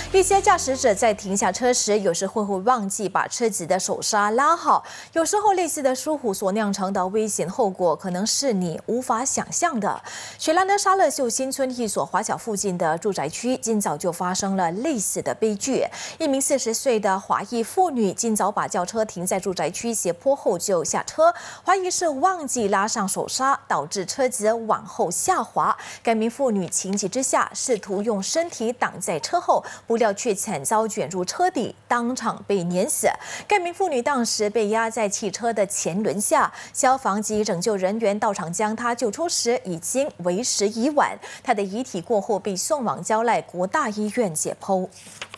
一些驾驶者在停下车时，有时会忘记把车子的手刹拉好。有时候，类似的疏忽所酿成的危险后果，可能是你无法想象的。雪兰的沙勒秀新村一所华侨附近的住宅区，今早就发生了类似的悲剧。一名40岁的华裔妇女，今早把轿车停在住宅区斜坡后就下车，怀疑是忘记拉上手刹，导致车子往后下滑。该名妇女情急之下，试图用身体挡在车后，不料却惨遭卷入车底，当场被碾死。该名妇女当时被压在汽车的前轮下，消防及拯救人员到场将她救出时，已经为时已晚。她的遗体过后被送往交赖国大医院解剖。